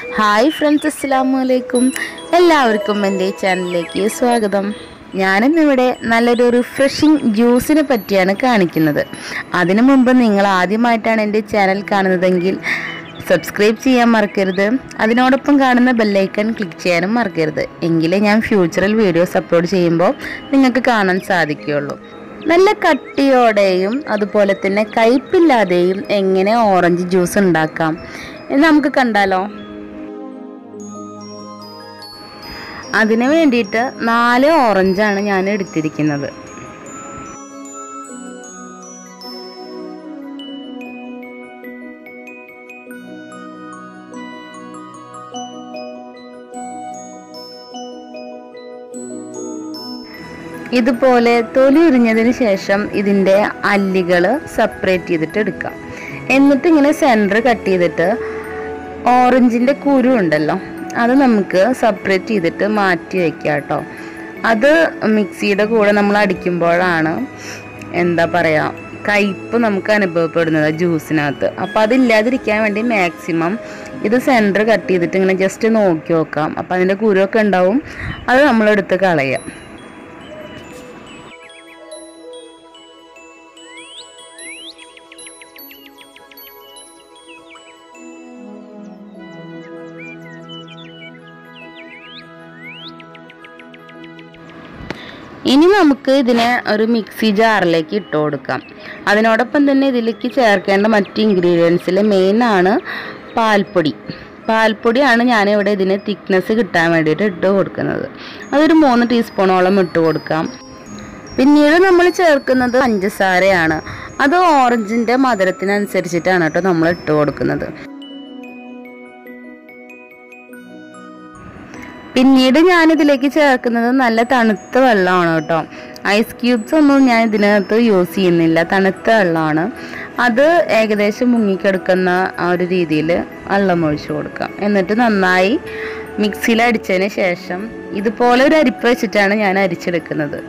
Hi friends, അസ്സലാമു അലൈക്കും. എല്ലാവർക്കും എൻ്റെ ചാനലിലേക്ക് സ്വാഗതം. ഞാനിന്നിവിടെ നല്ലൊരു റിഫ്രഷിങ് ജ്യൂസിനെ പറ്റിയാണ് കാണിക്കുന്നത്. അതിനു മുമ്പ് നിങ്ങൾ ആദ്യമായിട്ടാണ് എൻ്റെ ചാനൽ കാണുന്നതെങ്കിൽ സബ്സ്ക്രൈബ് ചെയ്യാൻ മറക്കരുത്. അതിനോടൊപ്പം കാണുന്ന ബെല്ലൈക്കൺ ക്ലിക്ക് ചെയ്യാനും മറക്കരുത്. എങ്കിലേ ഞാൻ ഫ്യൂച്ചറിൽ വീഡിയോസ് അപ്ലോഡ് ചെയ്യുമ്പോൾ നിങ്ങൾക്ക് കാണാൻ സാധിക്കുകയുള്ളൂ. നല്ല കട്ടിയോടെയും അതുപോലെ തന്നെ കയ്പില്ലാതെയും എങ്ങനെ ഓറഞ്ച് ജ്യൂസ് ഉണ്ടാക്കാം എന്ന് നമുക്ക് കണ്ടാലോ. അതിനു വേണ്ടിയിട്ട് 4 ഓറഞ്ചാണ് ഞാൻ എടുത്തിരിക്കുന്നത്. ഇതുപോലെ തൊലി ഉരിഞ്ഞതിന് ശേഷം ഇതിൻ്റെ അല്ലികൾ സെപ്പറേറ്റ് ചെയ്തിട്ട് എടുക്കാം. എന്നിട്ട് ഇങ്ങനെ സെൻറ്റർ കട്ട് ചെയ്തിട്ട് ഓറഞ്ചിൻ്റെ കുരു ഉണ്ടല്ലോ, അത് നമുക്ക് സെപ്പറേറ്റ് ചെയ്തിട്ട് മാറ്റി വയ്ക്കാം കേട്ടോ. അത് മിക്സിയുടെ കൂടെ നമ്മൾ അടിക്കുമ്പോഴാണ് എന്താ പറയുക, കയ്പ്പ് നമുക്ക് അനുഭവപ്പെടുന്നത് ജ്യൂസിനകത്ത്. അപ്പോൾ അതില്ലാതിരിക്കാൻ വേണ്ടി മാക്സിമം ഇത് സെൻറ്റർ കട്ട് ചെയ്തിട്ട് ഇങ്ങനെ ജസ്റ്റ് നോക്കി നോക്കാം. അപ്പോൾ അതിൻ്റെ കുരുവൊക്കെ ഉണ്ടാവും, അത് നമ്മളെടുത്ത് കളയാം. ഇനി നമുക്ക് ഇതിനെ ഒരു മിക്സി ജാറിലേക്ക് ഇട്ട് കൊടുക്കാം. അതിനോടൊപ്പം തന്നെ ഇതിലേക്ക് ചേർക്കേണ്ട മറ്റ് ഇൻഗ്രീഡിയൻസിൽ മെയിനാണ് പാൽപ്പൊടി. പാൽപ്പൊടിയാണ് ഞാനിവിടെ ഇതിന് തിക്നെസ് കിട്ടാൻ വേണ്ടിയിട്ട് ഇട്ട് കൊടുക്കുന്നത്. അതൊരു 3 ടീസ്പൂണോളം ഇട്ട് കൊടുക്കാം. പിന്നീട് നമ്മൾ ചേർക്കുന്നത് പഞ്ചസാരയാണ്. അത് ഓറഞ്ചിൻ്റെ മധുരത്തിനനുസരിച്ചിട്ടാണ് കേട്ടോ നമ്മൾ ഇട്ട് കൊടുക്കുന്നത്. പിന്നീട് ഞാനിതിലേക്ക് ചേർക്കുന്നത് നല്ല തണുത്ത വെള്ളമാണ് കേട്ടോ. ഐസ് ക്യൂബ്സ് ഒന്നും ഞാൻ ഇതിനകത്ത് യൂസ് ചെയ്യുന്നില്ല, തണുത്ത വെള്ളമാണ്. അത് ഏകദേശം മുങ്ങിക്കെടുക്കുന്ന ആ ഒരു രീതിയിൽ വെള്ളം ഒഴിച്ച് കൊടുക്കാം. എന്നിട്ട് നന്നായി മിക്സിയിൽ അടിച്ചതിന് ശേഷം ഇതുപോലെ ഒരു അരിപ്പ വെച്ചിട്ടാണ് ഞാൻ അരിച്ചെടുക്കുന്നത്.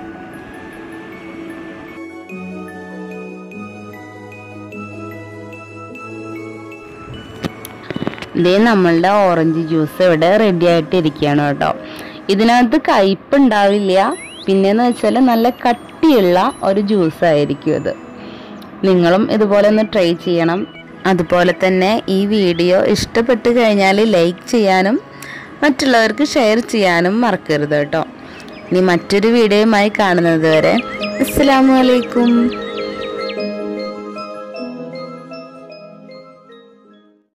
ഇതേ നമ്മളുടെ ഓറഞ്ച് ജ്യൂസ് ഇവിടെ റെഡി ആയിട്ട് ഇരിക്കുകയാണ് കേട്ടോ. ഇതിനകത്ത് കയ്പ്പ് ഉണ്ടാവില്ല. പിന്നെയെന്ന് വെച്ചാൽ നല്ല കട്ടിയുള്ള ഒരു ജ്യൂസ് ആയിരിക്കും ഇത്. നിങ്ങളും ഇതുപോലെ ഒന്ന് ട്രൈ ചെയ്യണം. അതുപോലെ തന്നെ ഈ വീഡിയോ ഇഷ്ടപ്പെട്ട് കഴിഞ്ഞാൽ ലൈക്ക് ചെയ്യാനും മറ്റുള്ളവർക്ക് ഷെയർ ചെയ്യാനും മറക്കരുത് കേട്ടോ. ഇനി മറ്റൊരു വീഡിയോയുമായി കാണുന്നത് വരെ അസ്സലാമു അലൈക്കും.